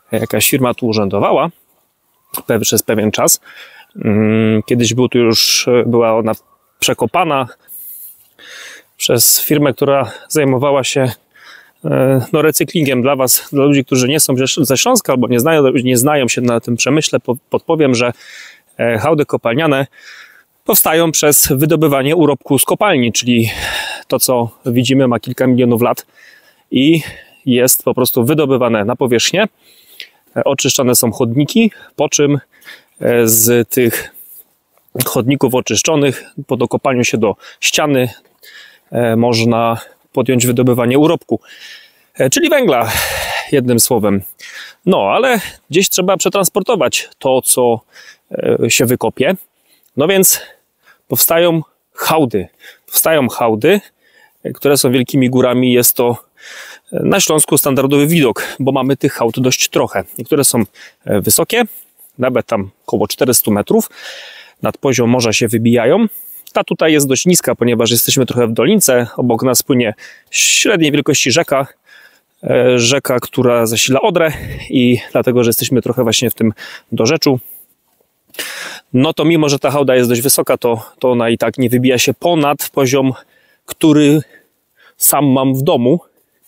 jakaś firma tu urzędowała przez pewien czas. Kiedyś była ona przekopana przez firmę, która zajmowała się recyklingiem. Dla ludzi, którzy nie są ze Śląska albo nie znają się na tym przemyśle, podpowiem, że hałdy kopalniane powstają przez wydobywanie urobku z kopalni, czyli to, co widzimy, ma kilka milionów lat i jest po prostu wydobywane na powierzchnię. Oczyszczane są chodniki, po czym z tych chodników oczyszczonych po dokopaniu się do ściany można podjąć wydobywanie urobku, czyli węgla, jednym słowem. No, ale gdzieś trzeba przetransportować to, co się wykopie. No więc powstają hałdy, które są wielkimi górami. Jest to na Śląsku standardowy widok, bo mamy tych hałd dość trochę. Niektóre są wysokie, nawet tam około 400 metrów. Nad poziom morza się wybijają. Ta tutaj jest dość niska, ponieważ jesteśmy trochę w dolince. Obok nas płynie średniej wielkości rzeka, która zasila Odrę i dlatego, że jesteśmy trochę właśnie w tym dorzeczu, no to mimo, że ta hałda jest dość wysoka, to ona i tak nie wybija się ponad poziom, który sam mam w domu.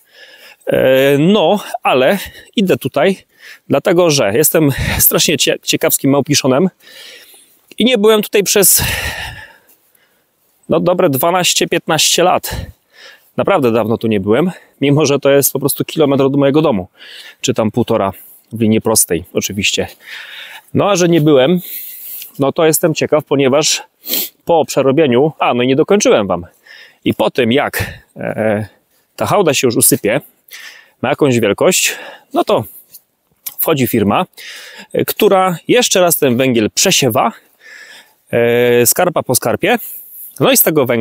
No, ale idę tutaj, dlatego, że jestem strasznie ciekawskim małpiszonem i nie byłem tutaj przez dobre 12-15 lat. Naprawdę dawno tu nie byłem, mimo że to jest po prostu kilometr od mojego domu, czy tam 1,5 w linii prostej oczywiście. No a że nie byłem, no to jestem ciekaw, ponieważ po przerobieniu, no i nie dokończyłem wam, i po tym jak ta hałda się już usypie, ma jakąś wielkość, no to wchodzi firma, która jeszcze raz ten węgiel przesiewa, skarpa po skarpie, no i z tej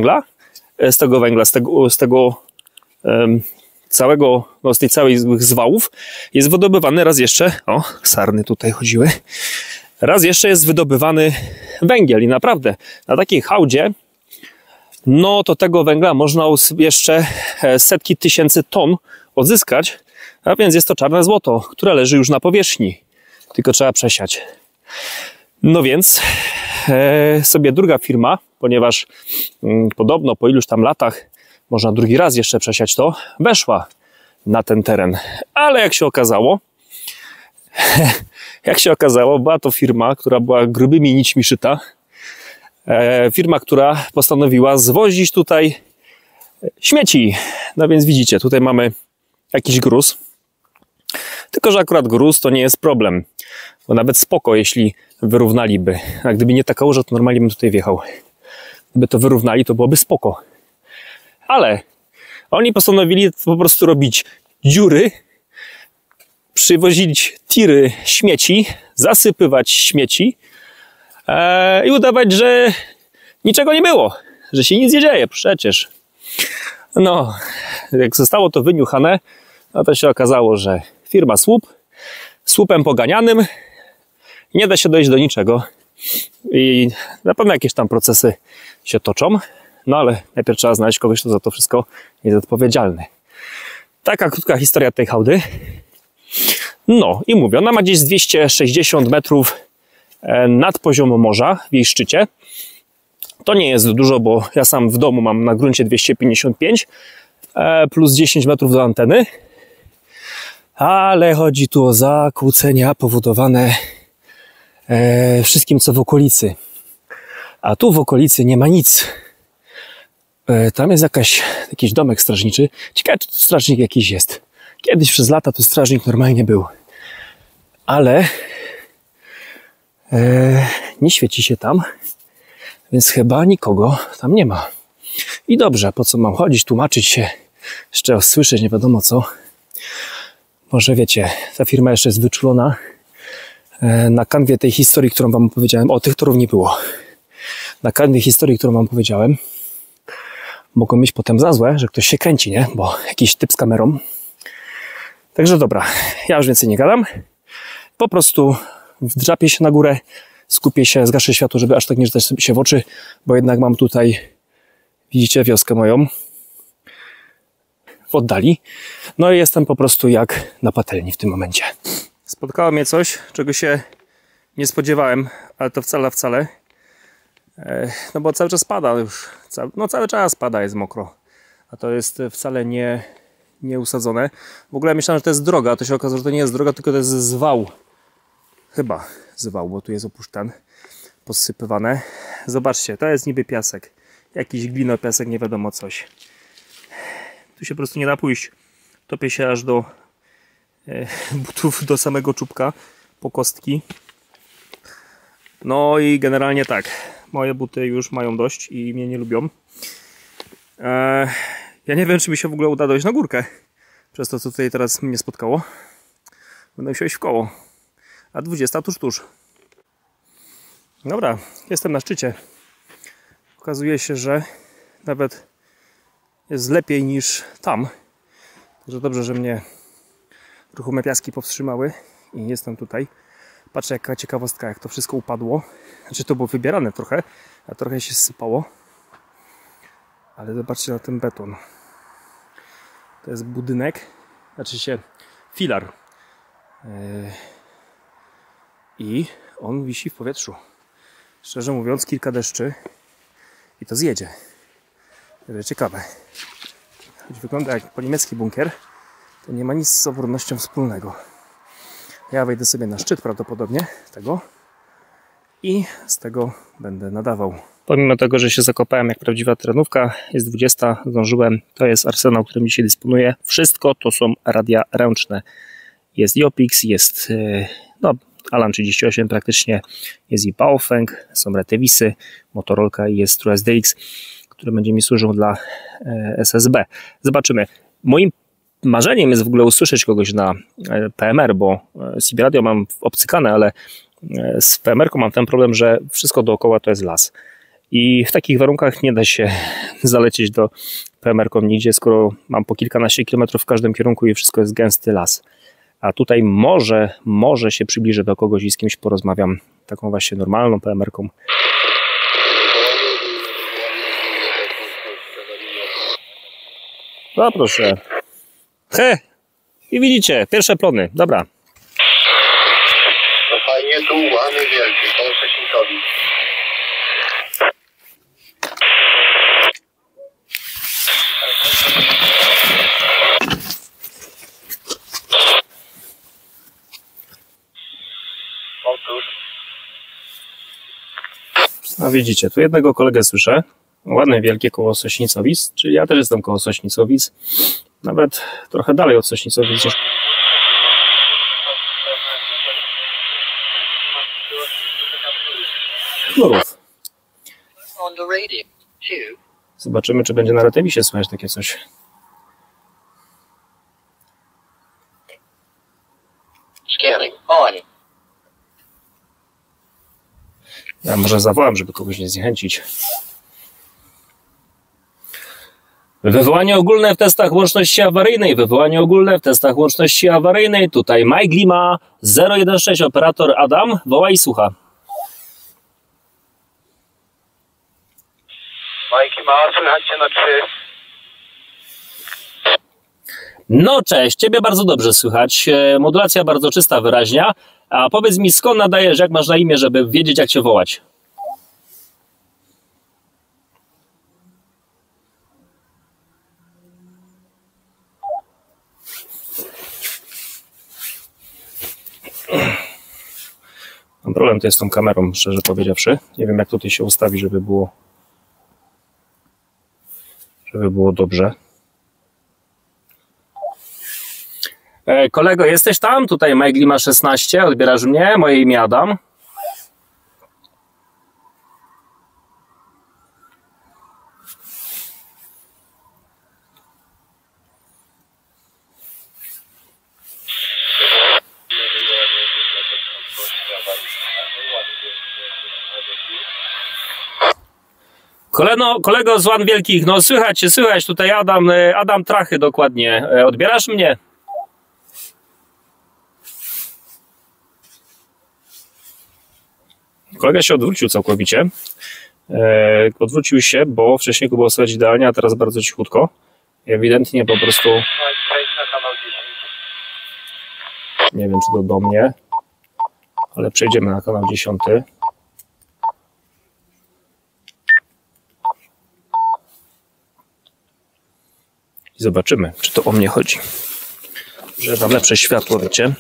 całych zwałów jest wydobywany raz jeszcze, sarny tutaj chodziły, raz jeszcze jest wydobywany węgiel i naprawdę na takiej hałdzie, no to tego węgla można jeszcze setki tysięcy ton odzyskać, a więc jest to czarne złoto, które leży już na powierzchni, tylko trzeba przesiać. No więc sobie druga firma, ponieważ podobno po iluś tam latach można drugi raz jeszcze przesiać to, weszła na ten teren. Ale jak się okazało, była to firma, która była grubymi nićmi szyta. Firma, która postanowiła zwozić tutaj śmieci. No więc widzicie, tutaj mamy jakiś gruz. Tylko że akurat gruz to nie jest problem. Bo nawet spoko, jeśli wyrównaliby. A gdyby nie ta kałuża, to normalnie bym tutaj wjechał. Gdyby to wyrównali, to byłoby spoko. Ale oni postanowili po prostu robić dziury, przywozić tiry śmieci, zasypywać śmieci i udawać, że niczego nie było, że się nic nie dzieje przecież. No, jak zostało to wyniuchane, no to się okazało, że firma słupem poganianym, nie da się dojść do niczego i na pewno jakieś tam procesy się toczą, no ale najpierw trzeba znaleźć kogoś, kto za to wszystko jest odpowiedzialny. Taka krótka historia tej hałdy. No i mówię, ona ma gdzieś 260 metrów nad poziomem morza w jej szczycie. To nie jest dużo, bo ja sam w domu mam na gruncie 255 plus 10 metrów do anteny. Ale chodzi tu o zakłócenia powodowane wszystkim, co w okolicy. A tu w okolicy nie ma nic. Tam jest jakiś domek strażniczy. Ciekawe, czy to strażnik jakiś jest. Kiedyś przez lata to strażnik normalnie był. Ale nie świeci się tam, więc chyba nikogo tam nie ma. I dobrze, po co mam chodzić, tłumaczyć się, jeszcze słyszeć nie wiadomo co. Może wiecie, ta firma jeszcze jest wyczulona. Na kanwie tej historii, którą wam opowiedziałem, tych torów nie było. Na kanwie historii, którą wam powiedziałem, mogą mieć potem za złe, że ktoś się kręci, nie? Bo jakiś typ z kamerą. Także dobra, ja już więcej nie gadam. Po prostu wdrapię się na górę, skupię się, zgaszę światło, żeby aż tak nie rzucać sobie się w oczy, bo jednak mam tutaj, widzicie, wioskę moją w oddali. No i jestem po prostu jak na patelni w tym momencie. Spotkało mnie coś, czego się nie spodziewałem, ale to wcale. No bo cały czas pada już. Cały czas pada, jest mokro. A to jest wcale nie usadzone. W ogóle myślałem, że to jest droga, a to się okazało, że to nie jest droga, tylko to jest zwał. Chyba zwał, bo tu jest opuszczan, posypywane. Zobaczcie, to jest niby piasek. Jakiś glinopiasek, nie wiadomo coś. Tu się po prostu nie da pójść. Topię się aż do butów, do samego czubka, po kostki. No i generalnie tak. Moje buty już mają dość i mnie nie lubią. Ja nie wiem, czy mi się w ogóle uda dojść na górkę. Przez to, co tutaj teraz mnie spotkało. Będę musiał iść w koło. A 20 tuż. Dobra, jestem na szczycie. Okazuje się, że nawet jest lepiej niż tam. Także dobrze, że mnie ruchome piaski powstrzymały i jestem tutaj. Patrzę, jaka ciekawostka, jak to wszystko upadło. Znaczy, to było wybierane trochę, a trochę się sypało. Ale zobaczcie na ten beton. To jest budynek, znaczy się filar. I on wisi w powietrzu. Szczerze mówiąc, kilka deszczy i to zjedzie. To ciekawe. Choć wygląda jak po niemiecki bunkier, to nie ma nic z obronnością wspólnego. Ja wejdę sobie na szczyt prawdopodobnie tego i z tego będę nadawał. Pomimo tego, że się zakopałem jak prawdziwa terenówka, jest 20, zdążyłem. To jest arsenał, którym dzisiaj dysponuję. Wszystko to są radia ręczne. Jest Jopix, jest Alan 38 praktycznie, jest i Baofeng, są Retevisy, Motorolka i jest True SDX, który będzie mi służył dla SSB. Zobaczymy. Moim marzeniem jest w ogóle usłyszeć kogoś na PMR, bo CB radio mam obcykane, ale z PMR-ką mam ten problem, że wszystko dookoła to jest las. I w takich warunkach nie da się zalecieć do PMR-ką nigdzie, skoro mam po kilkanaście kilometrów w każdym kierunku i wszystko jest gęsty las. A tutaj może się przybliżę do kogoś i z kimś porozmawiam taką właśnie normalną PMR-ką. No proszę. I widzicie, pierwsze plony. Dobra. No fajnie, tu łany wielkie, koło Sośnikowi. No widzicie, tu jednego kolegę słyszę. Ładne, wielkie koło Sośnicowic, czyli ja też jestem koło Sośnicowic. Nawet trochę dalej od Sośnicowic niż... Knurów. Zobaczymy, czy będzie na Retevisie słychać takie coś. Ja może zawołam, żeby kogoś nie zniechęcić. Wywołanie ogólne w testach łączności awaryjnej. Wywołanie ogólne w testach łączności awaryjnej. Tutaj Mike Lima 016, operator Adam. Woła i słucha. Mike Lima, słychać cię na 3. No cześć, ciebie bardzo dobrze słychać. Modulacja bardzo czysta, wyraźna. A powiedz mi, skąd nadajesz, jak masz na imię, żeby wiedzieć, jak cię wołać? Mam problem to jest z tą kamerą, szczerze powiedziawszy. Nie wiem, jak tutaj się ustawi, żeby było dobrze. Kolego, jesteś tam? Tutaj Mike Lima 16, odbierasz mnie? Moje imię Adam. Kolego z Łan Wielkich, no słychać tutaj Adam Trachy dokładnie. Odbierasz mnie? Kolega się odwrócił całkowicie. Odwrócił się, bo wcześniej go było słychać idealnie, a teraz bardzo cichutko. Ewidentnie po prostu... Nie wiem, czy to do mnie, ale przejdziemy na kanał 10. I zobaczymy, czy to o mnie chodzi. Że tam lepsze światło, wiecie.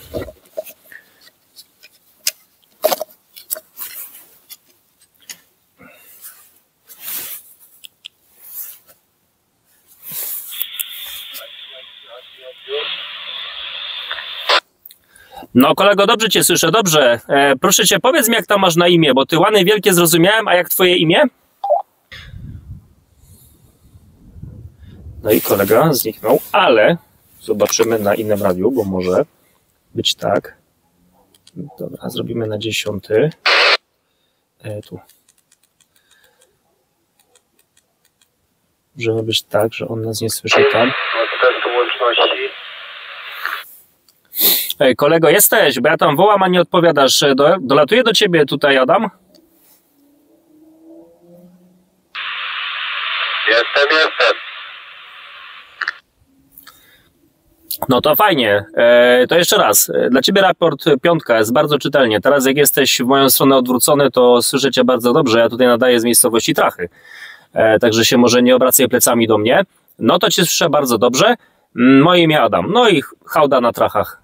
No kolego, dobrze cię słyszę, dobrze. Proszę cię, powiedz mi, jak tam masz na imię, bo ty Łany Wielkie zrozumiałem, a jak twoje imię? No i kolega zniknął, ale zobaczymy na innym radiu, bo może być tak. Dobra, zrobimy na 10. Tu. Może być tak, że on nas nie słyszy tam. Testu łączności. Kolego, jesteś, bo ja tam wołam, a nie odpowiadasz. Dolatuję do ciebie tutaj, Adam? Jestem. No to fajnie. To jeszcze raz. Dla ciebie raport 5 jest bardzo czytelnie. Teraz jak jesteś w moją stronę odwrócony, to słyszę cię bardzo dobrze. Ja tutaj nadaję z miejscowości Trachy. Także się może nie obracaj plecami do mnie. No to cię słyszę bardzo dobrze. Moje imię Adam. No i hałda na Trachach.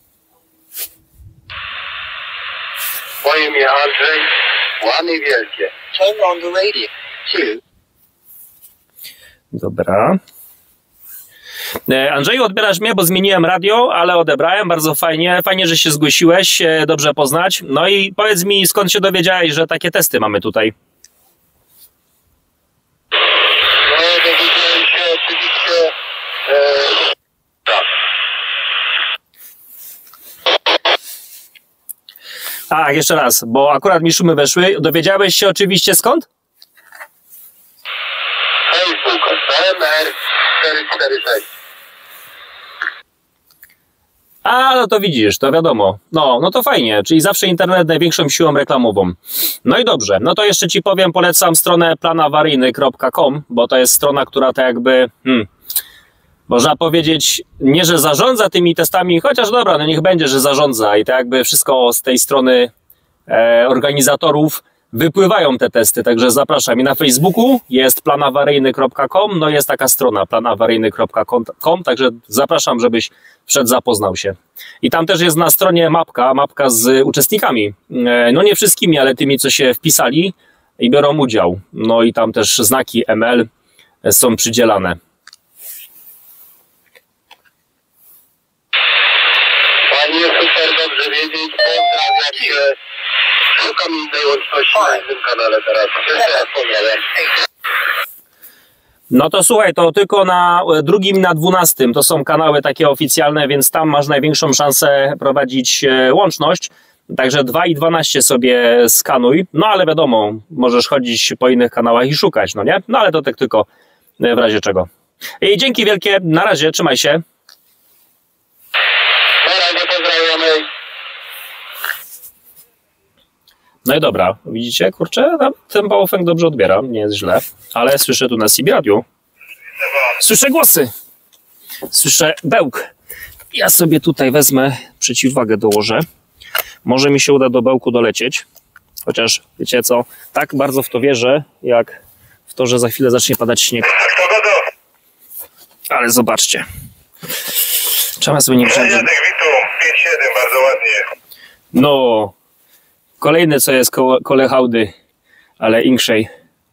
Moje imię Andrzej. Łany Wielkie. Turn on the radio. 2. Dobra. Andrzeju, odbierasz mnie, bo zmieniłem radio, ale odebrałem, bardzo fajnie. Fajnie, że się zgłosiłeś, dobrze poznać. No i powiedz mi, skąd się dowiedziałeś, że takie testy mamy tutaj? No, dowiedziałem się oczywiście... tak. A, jeszcze raz, bo akurat mi szumy weszły. Dowiedziałeś się oczywiście skąd? Facebook, PMR 446. A, no to widzisz, to wiadomo. No to fajnie, czyli zawsze internet największą siłą reklamową. No i dobrze, no to jeszcze ci powiem, polecam stronę planawaryjny.com, bo to jest strona, która tak jakby, można powiedzieć, nie, że zarządza tymi testami, chociaż dobra, no niech będzie, że zarządza i tak jakby wszystko z tej strony organizatorów wypływają te testy, także zapraszam. I na Facebooku jest planawaryjny.com, no jest taka strona planawaryjny.com, także zapraszam, żebyś wszedł, zapoznał się. I tam też jest na stronie mapka z uczestnikami. No nie wszystkimi, ale tymi, co się wpisali i biorą udział. No i tam też znaki ML są przydzielane. Panie, super, dobrze wiedzieć. Pozdrawiam cię. Szukam innej łączności na innym kanale teraz. Teraz pozdrawiam. No to słuchaj, to tylko na 2. i na 12 to są kanały takie oficjalne, więc tam masz największą szansę prowadzić łączność. Także 2 i 12 sobie skanuj. No ale wiadomo, możesz chodzić po innych kanałach i szukać, no nie? No ale to tak tylko w razie czego. I dzięki wielkie, na razie, trzymaj się. Na razie pozdrawiamy. No i dobra, widzicie, kurczę, ten bałofęg dobrze odbiera, nie jest źle, ale słyszę tu na CB radiu, słyszę głosy, słyszę bełk. Ja sobie tutaj wezmę, przeciwwagę dołożę, może mi się uda do bełku dolecieć, chociaż wiecie co, tak bardzo w to wierzę, jak w to, że za chwilę zacznie padać śnieg. Ale zobaczcie, trzeba sobie nie przejść. 5-7, bardzo ładnie. No, kolejny co jest koło hałdy, ale inkszej.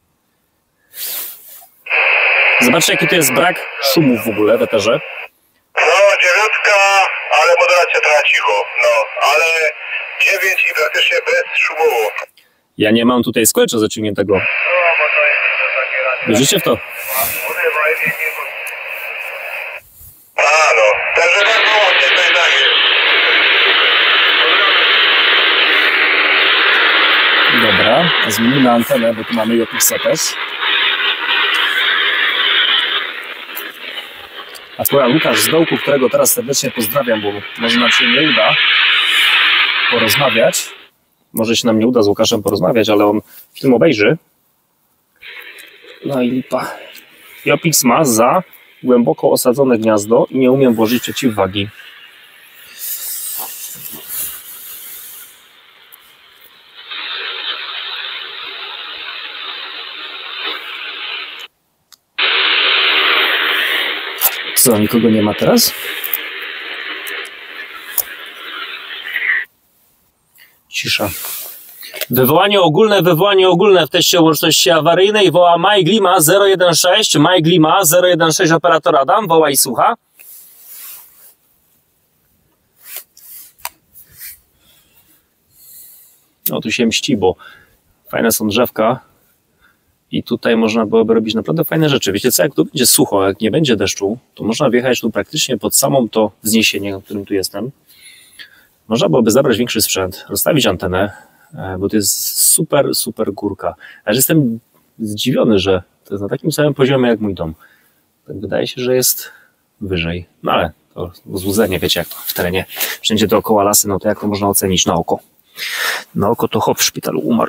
Zobaczcie, jaki to jest brak szumów w ogóle w eterze. No, 9, ale moderacja trochę cicho. No, ale 9 i praktycznie bez szumu. Ja nie mam tutaj sklejcza zaciągniętego. Wierzycie w to? A no, także bardzo ładnie, to daje. Dobra, zmienimy antenę, bo tu mamy Jopixa też. Akurat Łukasz z dołku, którego teraz serdecznie pozdrawiam, bo może nam się nie uda porozmawiać. Może się nam nie uda z Łukaszem porozmawiać, ale on film obejrzy. No i lipa. Jopix ma za głęboko osadzone gniazdo i nie umiem włożyć przeciwwagi. Co, nikogo nie ma teraz? Cisza. Wywołanie ogólne w teście łączności awaryjnej woła Majglima 016, Majglima 016 operator Adam, woła i słucha. No tu się mści, bo fajne są drzewka i tutaj można byłoby robić naprawdę fajne rzeczy. Wiecie co, jak tu będzie sucho, jak nie będzie deszczu, to można wjechać tu praktycznie pod samą to wzniesienie, na którym tu jestem. Można byłoby zabrać większy sprzęt, rozstawić antenę, bo to jest super, super górka. Aż jestem zdziwiony, że to jest na takim samym poziomie jak mój dom. Tak wydaje się, że jest wyżej. No ale to złudzenie, wiecie, jak to w terenie wszędzie dookoła lasy, no to jak to można ocenić na oko? Na oko to chłop w szpitalu umarł.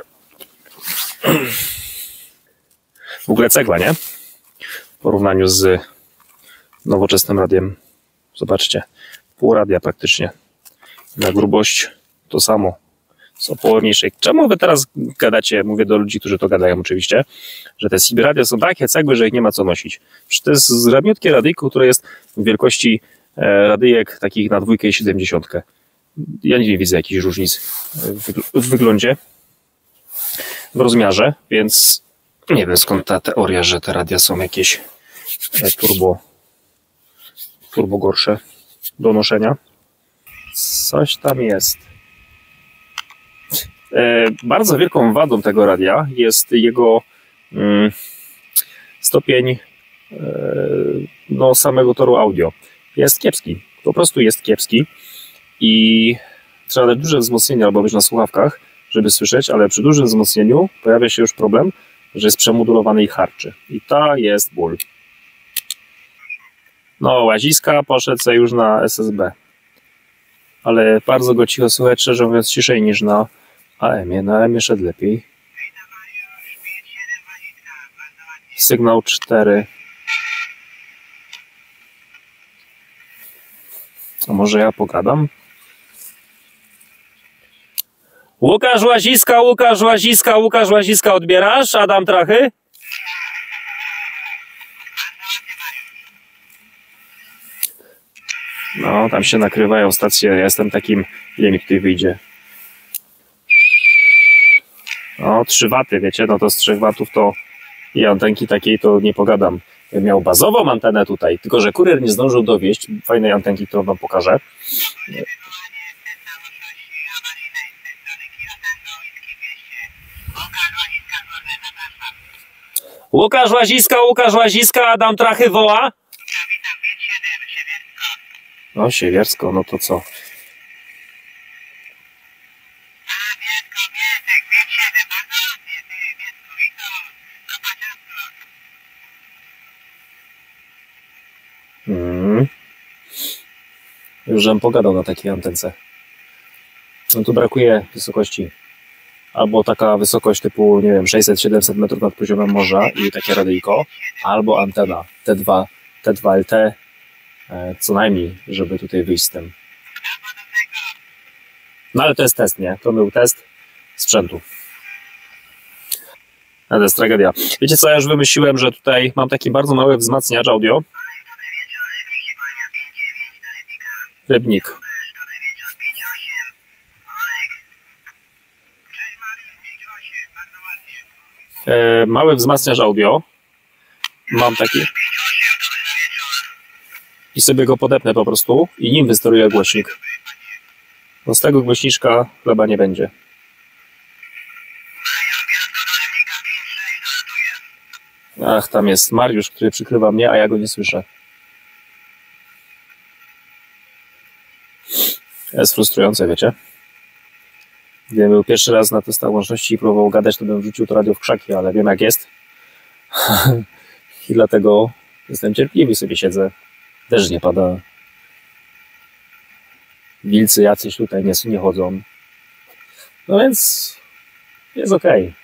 W ogóle cegła, nie? W porównaniu z nowoczesnym radiem. Zobaczcie, pół radia praktycznie. Na grubość to samo. Są połowniejsze. Czemu wy teraz gadacie, mówię do ludzi, którzy to gadają oczywiście, że te CB radia są takie cegły, że ich nie ma co nosić. Przecież to jest zgrabniutkie radyjko, które jest w wielkości radyjek takich na 2 i 70. Ja nie widzę jakichś różnic w wyglądzie, w rozmiarze, więc nie wiem skąd ta teoria, że te radia są jakieś turbo gorsze do noszenia. Coś tam jest. Bardzo wielką wadą tego radia jest jego stopień samego toru audio. Jest kiepski. Po prostu jest kiepski i trzeba dać duże wzmocnienie albo być na słuchawkach, żeby słyszeć, ale przy dużym wzmocnieniu pojawia się już problem, że jest przemodulowany i harczy. I to jest ból. No, Łaziska poszedł sobie już na SSB. Ale bardzo go cicho słychać, szczerze mówiąc, ciszej niż na AM-ie. Na AM-ie szedł lepiej. Sygnał 4. A może ja pogadam? Łukasz Łaziska, odbierasz? Adam Trachy? No, tam się nakrywają stacje. Ja jestem takim, ile mi tutaj wyjdzie? No, 3 waty, wiecie, no to z 3 watów to i antenki takiej to nie pogadam. Ja miał bazową antenę tutaj, tylko że kurier nie zdążył dowieźć fajnej antenki, którą wam pokażę. Łukasz Łaziska, Adam Trachy woła. No, Siewiersko, no to co? Już żem pogadał na takiej antence. No tu brakuje wysokości. Albo taka wysokość typu, nie wiem, 600-700 metrów nad poziomem morza i takie radyjko, albo antena T2LT, co najmniej, żeby tutaj wyjść z tym. No ale to jest test, nie? To był test sprzętu. No, to jest tragedia. Wiecie co, ja już wymyśliłem, że tutaj mam taki bardzo mały wzmacniacz audio. Rybnik. Mały wzmacniacz audio. Mam taki. I sobie go podepnę po prostu i nim wysteruję głośnik. Bo z tego głośniczka chleba nie będzie. Ach, tam jest Mariusz, który przykrywa mnie, a ja go nie słyszę. Jest frustrujące, wiecie. Gdybym był pierwszy raz na testach łączności i próbował gadać, to bym wrzucił to radio w krzaki, ale wiem jak jest. I dlatego jestem cierpliwy, sobie siedzę. Deszcz nie pada. Wilcy jacyś tutaj nie chodzą. No więc jest okej.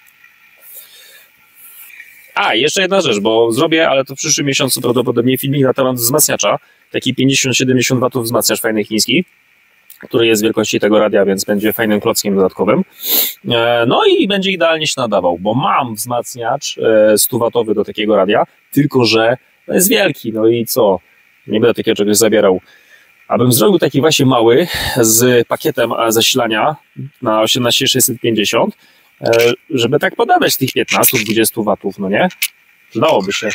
A, jeszcze jedna rzecz, bo zrobię, ale to w przyszłym miesiącu prawdopodobnie filmik na temat wzmacniacza. Taki 50-70 watów wzmacniacz fajny chiński, który jest wielkości tego radia, więc będzie fajnym klockiem dodatkowym. No i będzie idealnie się nadawał, bo mam wzmacniacz 100-watowy do takiego radia, tylko że jest wielki, no i co? nie będę takiego czegoś zabierał. Abym zrobił taki właśnie mały z pakietem zasilania na 18650, żeby tak podadać tych 15-20 watów, no nie? Przydałoby się.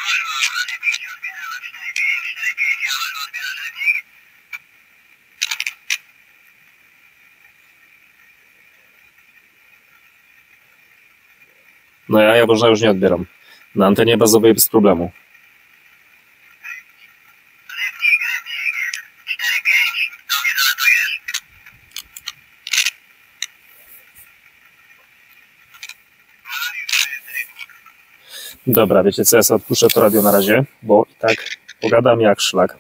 No ja Jaworza już nie odbieram. Na antenie bazowej bez problemu. Dobra, wiecie co, ja sobie odpuszczę to radio na razie, bo i tak pogadam jak szlak.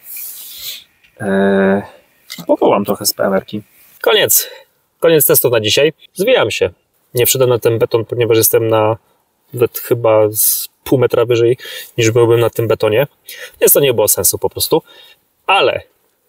Powołam trochę z PMR-ki. Koniec testów na dzisiaj. Zwijam się. Nie wszedłem na ten beton, ponieważ jestem chyba z pół metra wyżej niż byłbym na tym betonie. Więc to nie było sensu po prostu. Ale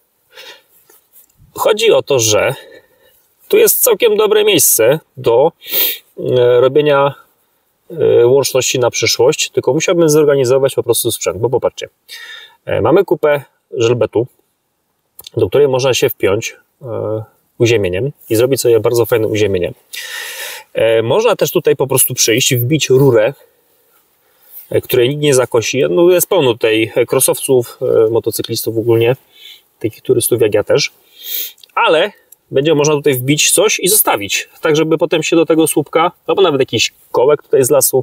chodzi o to, że tu jest całkiem dobre miejsce do robienia łączności na przyszłość, tylko musiałbym zorganizować po prostu sprzęt, bo popatrzcie, mamy kupę żelbetu, do której można się wpiąć uziemieniem i zrobić sobie bardzo fajne uziemienie. Można też tutaj po prostu przyjść i wbić rurę, której nikt nie zakosi. No jest pełno tutaj crossowców, motocyklistów ogólnie, takich turystów jak ja też, ale będzie można tutaj wbić coś i zostawić, tak żeby potem się do tego słupka, albo nawet jakiś kołek tutaj z lasu,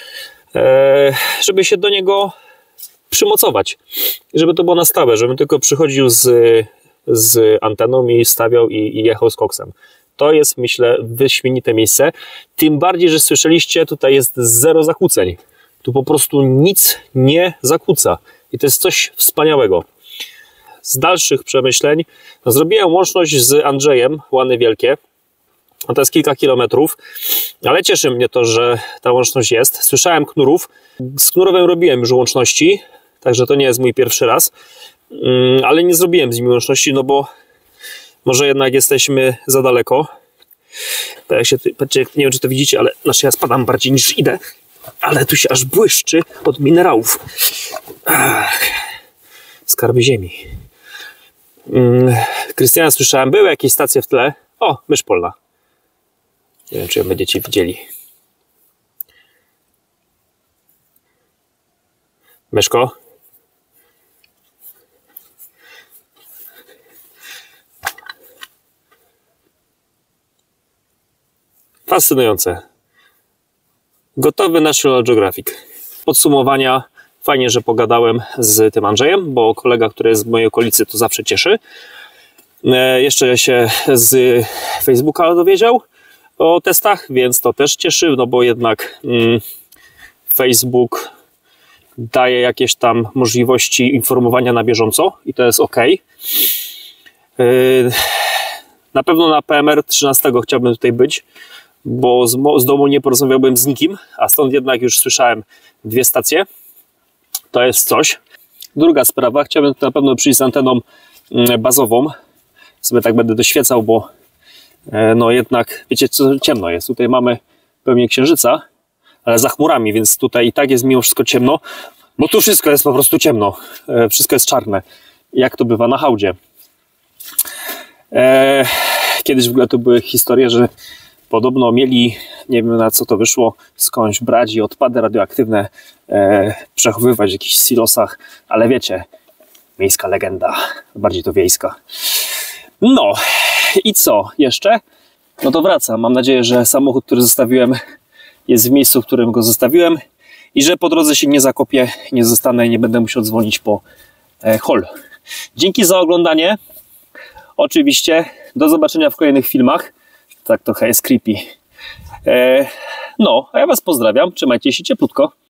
żeby się do niego przymocować, żeby to było na stałe, żebym tylko przychodził z anteną i stawiał i jechał z koksem. To jest, myślę, wyśmienite miejsce, tym bardziej, że słyszeliście, tutaj jest zero zakłóceń, tu po prostu nic nie zakłóca i to jest coś wspaniałego. Z dalszych przemyśleń zrobiłem łączność z Andrzejem, Łany Wielkie. No to jest kilka kilometrów, ale cieszy mnie to, że ta łączność jest. Słyszałem knurów. Z knurowem robiłem już łączności, także to nie jest mój pierwszy raz, ale nie zrobiłem z nimi łączności, no bo może jednak jesteśmy za daleko. Tak jak się, nie wiem, czy to widzicie, ale znaczy ja spadam bardziej niż idę, ale tu się aż błyszczy od minerałów. Skarby ziemi. Krystiana słyszałem, były jakieś stacje w tle. O, mysz polna. Nie wiem, czy ją będziecie widzieli. Myszko. Fascynujące. Gotowy National Geographic. Podsumowania. Fajnie, że pogadałem z tym Andrzejem, bo kolega, który jest w mojej okolicy, to zawsze cieszy. Jeszcze się z Facebooka dowiedział o testach, więc to też cieszy, no bo jednak Facebook daje jakieś tam możliwości informowania na bieżąco i to jest ok. Na pewno na PMR 13 chciałbym tutaj być, bo z domu nie porozmawiałbym z nikim, a stąd jednak już słyszałem 2 stacje. To jest coś. Druga sprawa, chciałbym na pewno przyjść z anteną bazową. Sobie tak będę doświecał, bo no jednak, wiecie co, ciemno jest. Tutaj mamy pełnię księżyca, ale za chmurami, więc tutaj i tak jest mimo wszystko ciemno, bo tu wszystko jest po prostu ciemno. Wszystko jest czarne, jak to bywa na hałdzie. Kiedyś w ogóle to były historie, że podobno mieli, nie wiem na co to wyszło, skądś brać i odpady radioaktywne przechowywać w jakichś silosach, ale wiecie, miejska legenda, bardziej to wiejska. No i co jeszcze? No to wracam. Mam nadzieję, że samochód, który zostawiłem, jest w miejscu, w którym go zostawiłem i że po drodze się nie zakopię, nie zostanę i nie będę musiał dzwonić po hol. Dzięki za oglądanie. Oczywiście do zobaczenia w kolejnych filmach. Tak trochę jest creepy. No, a ja was pozdrawiam. Trzymajcie się cieplutko.